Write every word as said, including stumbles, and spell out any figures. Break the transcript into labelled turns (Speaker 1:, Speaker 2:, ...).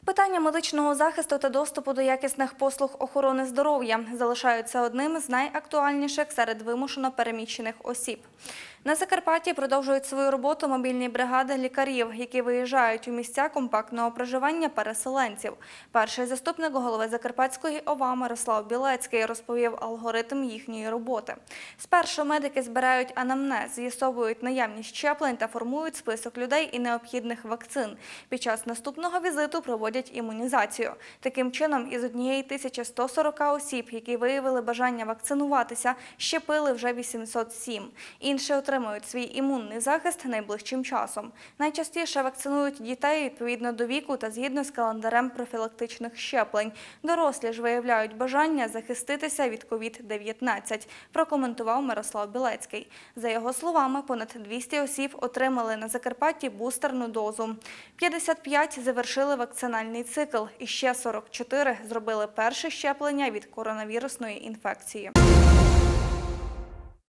Speaker 1: Питання медичного захисту та доступу до якісних послуг охорони здоров'я залишаються одним з найактуальніших серед вимушено переміщених осіб. На Закарпатті продовжують свою роботу мобільні бригади лікарів, які виїжджають у місця компактного проживання переселенців. Перший заступник голови Закарпатської ОВА Мирослав Білецький розповів алгоритм їхньої роботи. Спершу медики збирають анамнез, з'ясовують наявність щеплень та формують список людей і необхідних вакцин. Під час наступного візиту проводять імунізацію. Таким чином, із однієї тисячі ста сорока осіб, які виявили бажання вакцинуватися, щепили вже вісімсот сім. Інші отримують свій імунний захист найближчим часом. Найчастіше вакцинують дітей відповідно до віку та згідно з календарем профілактичних щеплень. Дорослі ж виявляють бажання захиститися від ковід дев'ятнадцять, прокоментував Мирослав Білецький. За його словами, понад двісті осіб отримали на Закарпатті бустерну дозу. п'ятдесят п'ять завершили вакцинальний цикл і ще сорок чотири зробили перше щеплення від коронавірусної інфекції.